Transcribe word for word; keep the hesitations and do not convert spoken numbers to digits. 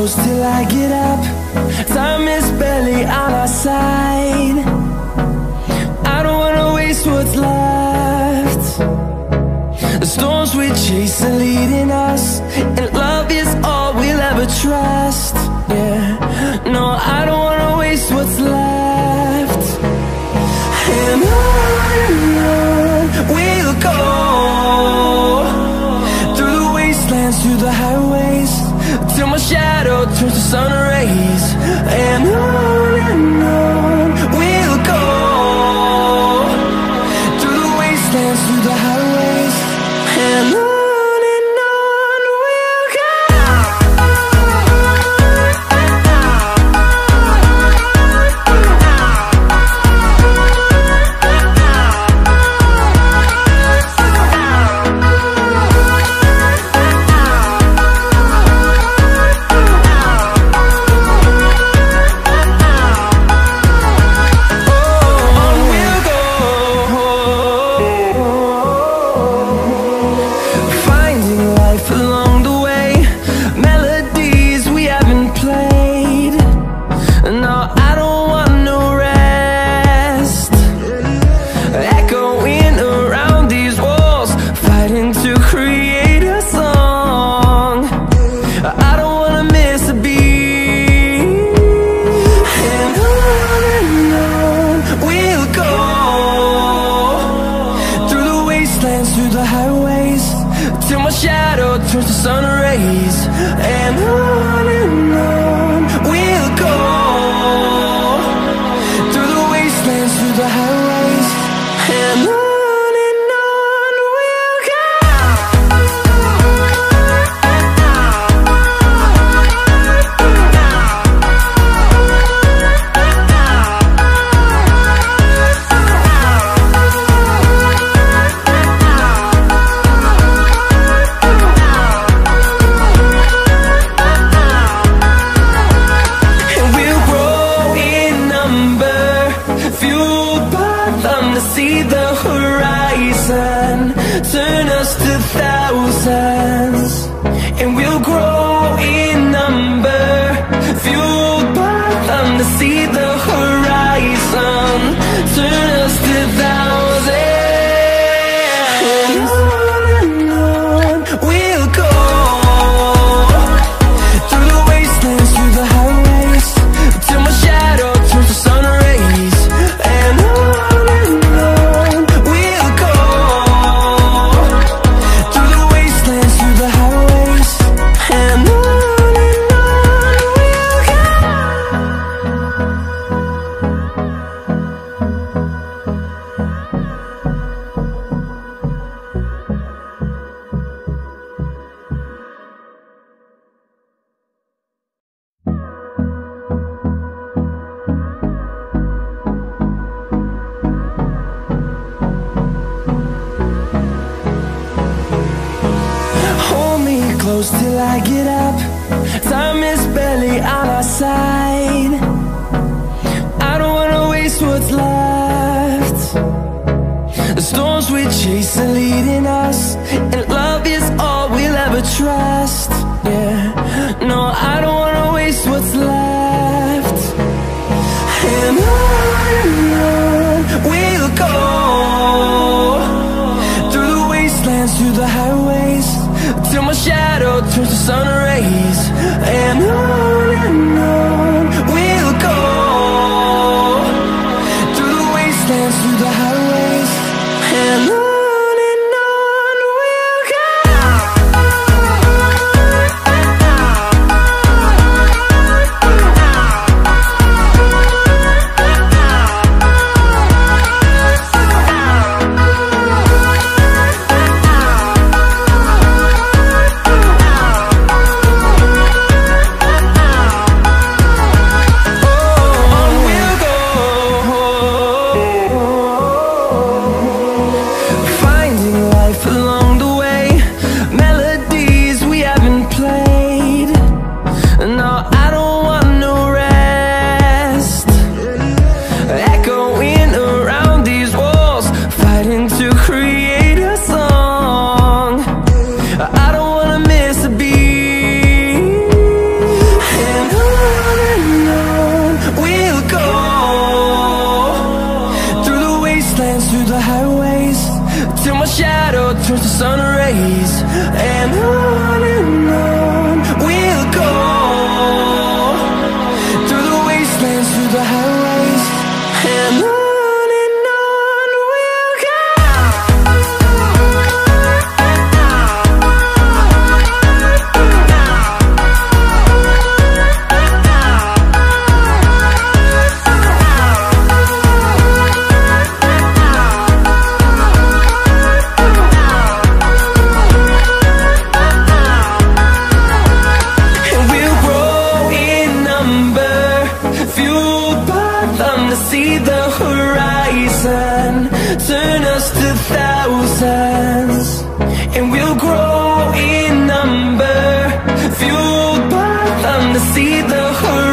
close till I get up. Time is barely on our side. I don't wanna waste what's left. The storms we chase are leading us, and love is all we'll ever trust. Yeah, no, I don't wanna waste what's left. And on and on we'll go, through the wastelands, through the highways, till my shadow turns to sun rays. And on and on we'll go, through the wastelands, through the highways, and on. Through the highways, till my shadow turns to sun rays. And on and on we'll go, through the wastelands, through the highways, and on. See the horizon turn us to thousands, and we'll grow in number, fueled by them. To see the horizon turn us to thousands, and on and on we'll go, through the wastelands, through the highways, till my shadow turns to sun rays. And on close till I get up. Time is barely on our side. I don't wanna waste what's left. The storms we chase are leading us, and love is all we'll ever trust. Yeah, no, I don't wanna waste what's left. And on and on we'll go, through the wastelands, through the highways, till my shadow turns to sun rays. And on and on we'll go, through the wastelands, through the highways, and on. see the horizon, turn us to thousands, and we'll grow in number, fueled by them to see the horizon.